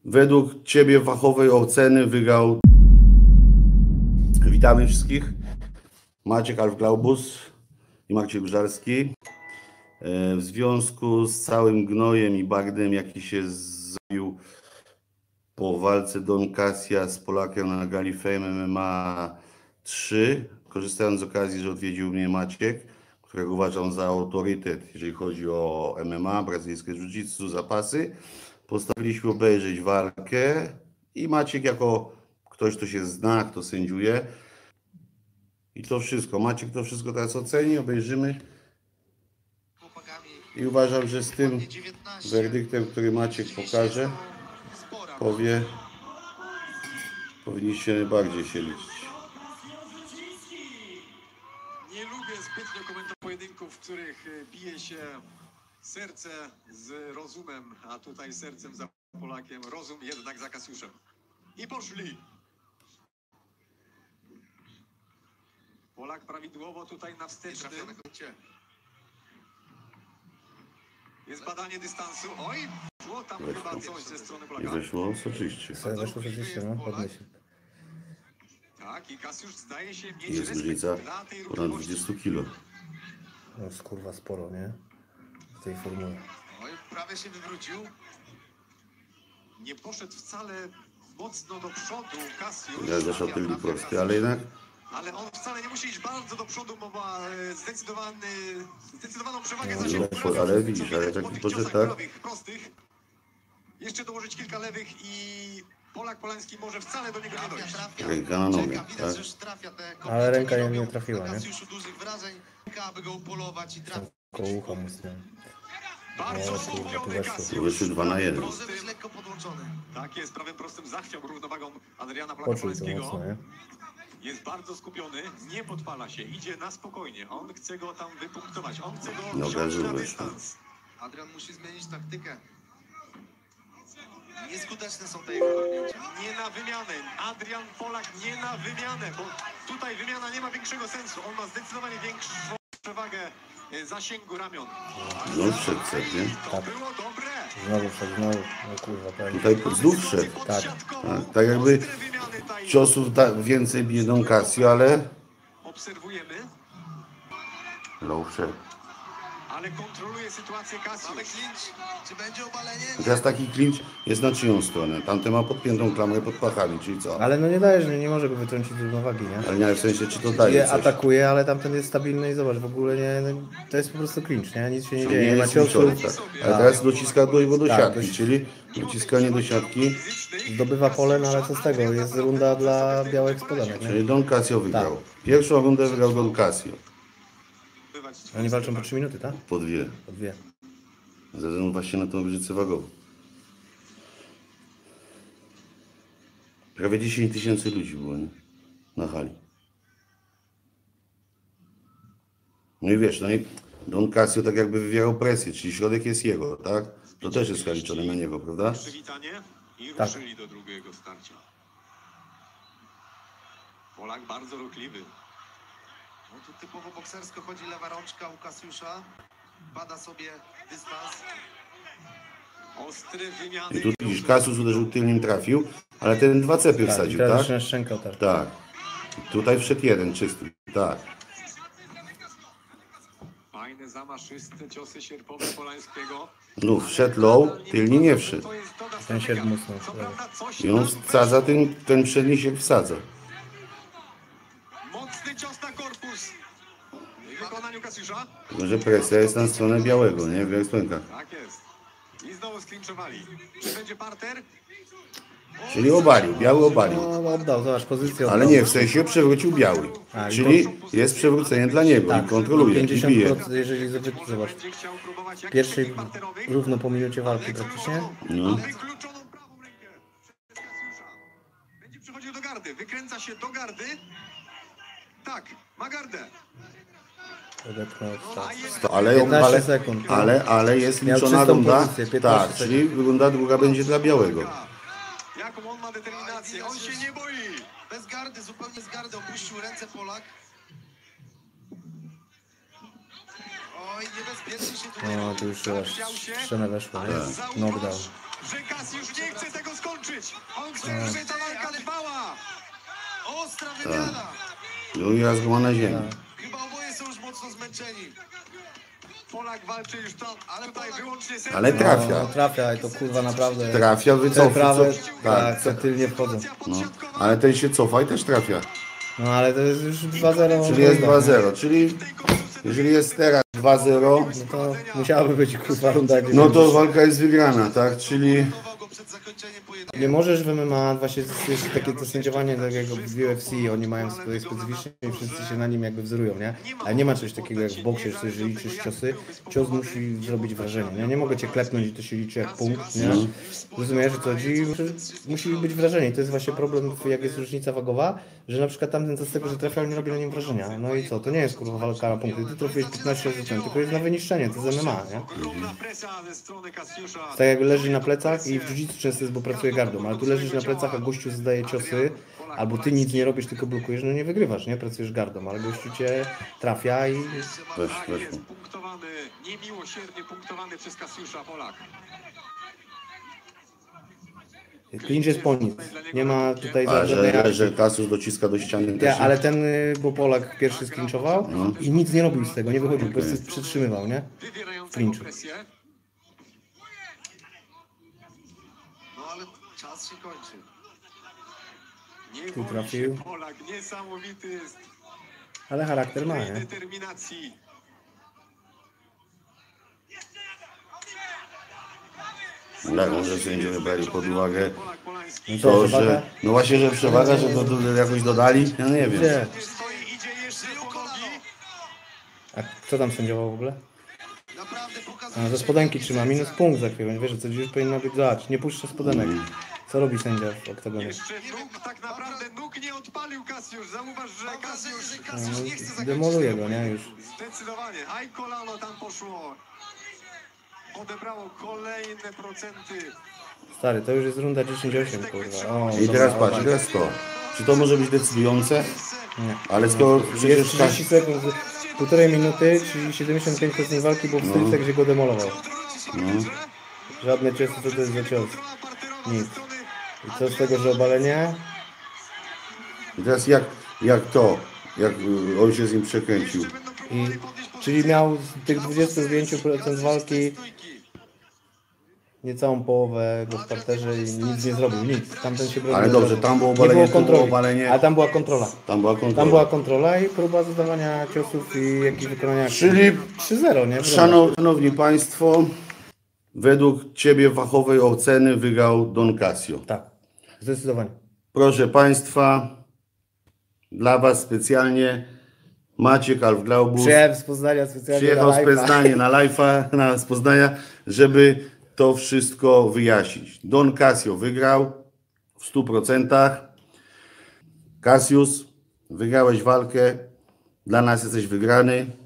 według Ciebie fachowej oceny wygrał. Witamy wszystkich. Maciek Alf-Glaubus i Marcin Górzalski. W związku z całym gnojem i bagnem, jaki się zrobił po walce Don Cassia z Polakiem na gali Fame MMA 3, korzystając z okazji, że odwiedził mnie Maciek, którego uważam za autorytet, jeżeli chodzi o MMA, brazylijskie jiu-jitsu, zapasy, postawiliśmy obejrzeć walkę i Maciek jako ktoś, kto się zna, kto sędziuje. I to wszystko. Maciek to wszystko teraz oceni, obejrzymy. I uważam, że z tym werdyktem, który Maciek pokaże, powie, powinniście najbardziej się liczyć. Nie lubię zbytnio komentować pojedynków, w których bije się serce z rozumem, a tutaj sercem za Polakiem, rozum jednak za Kasiuszem. I poszli! Polak prawidłowo tutaj na wstecznym. Jest badanie dystansu. Oj, szło tam chyba coś ze strony Polaka. Nie weszło? Oczywiście. Weszło rzeczywiście, no, podniesie. Tak, i Kasiusz zdaje się mieć Jest respekt różnica dla tej ponad 20 kg. No jest kurwa sporo, nie? W tej formule. Oj, prawie się wywrócił. Nie poszedł wcale mocno do przodu Kasiusz. Ja zaszła tylko proste, ale jednak Ale on wcale nie musi iść bardzo do przodu, bo ma zdecydowaną przewagę zasięgu. no, ale widzisz, ale taki poszedł tak. Prostych. Jeszcze dołożyć kilka lewych i Polak Polański może wcale do niego nie dojść. Ręka na nogę, tak? Ale ręka nie trafiła, nie? Koło ucha mocno. Bardzo skupiony Kasiusz. Wyszły 2 na 1. Tak jest, prawym prostym zachwiał równowagą Adriana Polaka Poczuł to Polańskiego. mocno, nie? Jest bardzo skupiony, nie podpala się, idzie na spokojnie. On chce go tam wypunktować, on chce go No, wziąć na gazu dystans. Adrian musi zmienić taktykę. Nieskuteczne są te jego kopnięcia. Nie na wymianę. Adrian Polak nie na wymianę, bo tutaj wymiana nie ma większego sensu. On ma zdecydowanie większą przewagę zasięgu ramion. No wszedł set, nie? To było dobre. Znowu wszedł, znowu. No kurwa, pewnie. Tutaj znów wszedł. Tak. Tak jakby ciosów więcej bije Don Casio, ale Obserwujemy, low wszedł. ale kontroluje sytuację Kasiusz. Mamy clinch. Czy będzie obalenie? Teraz taki clinch jest na czyją stronę. Tamten ma podpiętą klamrę pod pachami, czyli co? Ale no nie dajesz, nie może go wytrącić z równowagi, nie? Ale nie w sensie, czy to daje Je coś. atakuje, ale tamten jest stabilny i zobacz, w ogóle nie, no, to jest po prostu clinch, nie? Nic się nie Nie dzieje, nie ma jest ciosów. liczone, tak. Ale teraz dociska do Tak, siatki, czyli dociskanie do siatki, Zdobywa pole, no ale co z tego? Jest runda dla białych spodanek, nie? czyli Don Casio wygrał. Pierwszą rundę wygrał Don Casio. Oni walczą po 3 minuty, tak? Po 2. Po 2. Ze względu właśnie na tą różnicę wagową. Prawie 10 tysięcy ludzi było, nie? Na hali. No i wiesz, no i Don Casio tak jakby wywierał presję, czyli środek jest jego, tak? To też jest zaliczone na niego, prawda? Przywitanie i Tak. ruszyli do drugiego starcia. Polak bardzo ruchliwy. No tu typowo boksersko chodzi lewa rączka u Kasiusza. Bada sobie dystans. Ostry wymiany. I tu widzisz, Kasiusz uderzył tylnym, trafił, ale ten 2 cepy wsadził, teraz tak? jeszcze na szczękę otarł. Tak. Tutaj wszedł jeden czysty, tak. Fajne, zamaszyste ciosy sierpowe Polańskiego. No, wszedł low, tylnie nie wszedł. To jest to Ten sierp strategia. mocno. Co prawda coś I on tam wsadza, ten przedni się wsadza. mocny cios na korpus. W wykonaniu Kasiusza. Tylko że presja jest na stronę białego, nie? W białych spodenkach. Tak jest. I znowu sklinczowali. Czy będzie parter? Czyli obalił, biały obalił. No oddał, zobacz, pozycję oddał. Ale nie, w sensie przewrócił biały. A, i Czyli jest przewrócenie dla niego Tak, i kontroluje, i bije. 50%, jeżeli zobacz, Będzie chciał próbować jakichś pierwszej technik parterowych. równo po minucie walki praktycznie. No. Wykluczoną prawą rękę przez Kasiusza. Będzie przychodził do gardy. Wykręca się do gardy. Tak, ma gardę. Odepchnął A jest Ale, 15 sekund. ale jest Miał liczona czystą runda. pozycję, 15 Tak, czyli runda druga będzie dla białego. jaką on ma determinację. On się nie boi. Bez gardy, zupełnie z gardy opuścił ręce Polak. Oj, niebezpiecznie się tutaj No, robi. tu już aż szczena weszła, nie? Knockdown. Że Kasiusz nie chce tego skończyć. On chce, że ta walka trwała. Ostra wymiana. Drugi raz go ma na ziemi. Chyba oboje są już mocno zmęczeni. Polak walczy już tam, ale tutaj wyłącznie serce. Ale trafia. No, trafia i to kurwa naprawdę. Trafia, Te wycofa. prawe, Tak, tak, tylnie wchodzą. no. Ale ten się cofa i też trafia. No ale to jest już 2-0. Czyli jest 2-0. Czyli jeżeli jest teraz 2-0, No to musiałaby być kurwa runda. Gdzie no to walka jest wygrana, tak? Czyli Chował go przed zakończeniem pojedynku. nie możesz w MMA, właśnie jest takie to sędziowanie tak jak w UFC, oni mają swoje specyficzne i wszyscy się na nim jakby wzorują, nie? Ale nie ma czegoś takiego jak w boksie, że jeżeli liczysz ciosy, cios musi zrobić wrażenie, nie? Nie mogę cię klepnąć i to się liczy jak punkt, nie? Rozumiesz, że co chodzi? Musi być wrażenie i to jest właśnie problem, jak jest różnica wagowa, że na przykład tamten co z tego, że trafiał, nie robi na nim wrażenia. No i co? To nie jest kurwa walka na punkty, ty trafiłeś 15 razy ten, tylko jest na wyniszczenie, to jest MMA, nie? Ogromna presja ze strony Kasiusza. Tak jak leży na plecach i w jiu-jitsu często jest, bo pracuje gardą, ale tu leżysz na plecach, a gościu zadaje ciosy, albo ty nic nie robisz, tylko blokujesz, no nie wygrywasz, nie? Pracujesz gardą, ale gościu cię trafia i weź, Tak weź jest mu. punktowany, niemiłosiernie punktowany przez Kasiusza Polak. clinch jest po nic. Nie ma tutaj A, żadnej że, akcji. że Kasus dociska do ściany Nie, też. ale ten, bo Polak pierwszy sklinczował i nic nie robił z tego, nie wychodził, po prostu przytrzymywał, nie? Wywierającego Clinchu. presję. No ale czas się kończy. Nie Tu boi trafił. się Polak, niesamowity jest Ale charakter ma, tej nie? determinacji. Tak, może sędziowie brali pod uwagę Polak Polański Co, to, przewaga? że... No właśnie, że przewaga, że to jakoś dodali? Ja nie wiem. Gdzie? stoi, idzie jeszcze po nogi. A kto tam sędziował w ogóle? Naprawdę pokazuje. A, ze spodenki trzyma, minus punkt za chwilę, wiesz, co dziś powinno być, zobacz, nie puszcza spodenek. Co robi sędzia w oktagonie? Jeszcze nóg, tak naprawdę nóg nie odpalił Kasiusz. Zauważ, że Mam wrażenie, Kasiusz że Kasiusz nie chce zakończyć Demoluje tego go, nie? Już. zdecydowanie. Aj kolano tam poszło. Odebrało kolejne procenty. Stary, to już jest runda 10-8, kurwa. O, I teraz dobra, patrz, teraz to. Czy to może być decydujące? Nie. Ale skoro Jest przecież 30 sekund, półtorej minuty, czyli 75% walki było w stricte, gdzie go demolował. Żadne ciosy, co to jest za cios? Nic. I co z tego, że obalenie? I teraz jak to? Jak on się z nim przekręcił? I, czyli miał z tych 25% walki niecałą połowę go w parterze i nic nie zrobił, nic. Tamten się bronił. Ale dobrze, tam było Nie obalenie, było tu było kontroli, obalenie. ale tam była kontrola. Tam była Tam kontrola. była kontrola i próba zadawania ciosów i jakichś wykonania akcji. Czyli 3-0, nie? Szanowni Państwo, według Ciebie fachowej oceny wygrał Don Casio. Tak, zdecydowanie. Proszę Państwa, dla Was specjalnie Maciek Alf-Glaubus Przyjechałem z Poznania specjalnie przyjechał z na live'a. Poznania na live'a, z Poznania, żeby to wszystko wyjaśnić. Don Casio wygrał w 100%. Cassius, wygrałeś walkę, dla nas jesteś wygrany.